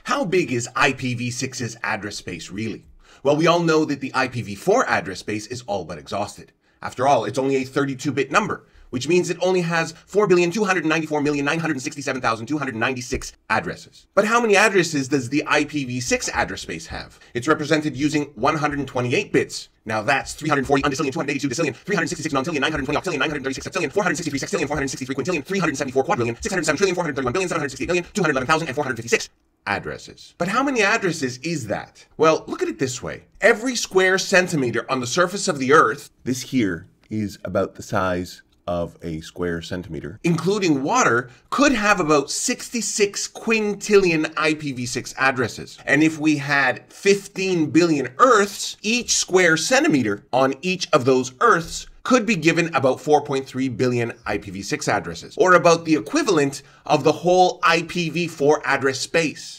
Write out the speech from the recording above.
How big is IPv6's address space really? Well, we all know that the IPv4 address space is all but exhausted. After all, it's only a 32-bit number, which means it only has 4,294,967,296 addresses. But how many addresses does the IPv6 address space have? It's represented using 128 bits. Now that's 340 undecillion, 282 decillion, 366 nontillion, 920 octillion, 936 septillion, 463 sextillion, 463 quintillion, 374 quadrillion, 607 trillion, 431 billion, 768 million, 211,456 addresses. But how many addresses is that? Well, look at it this way. Every square centimeter on the surface of the Earth, this here is about the size of a square centimeter, including water, could have about 66 quintillion IPv6 addresses. And if we had 15 billion Earths, each square centimeter on each of those Earths could be given about 4.3 billion IPv6 addresses, or about the equivalent of the whole IPv4 address space.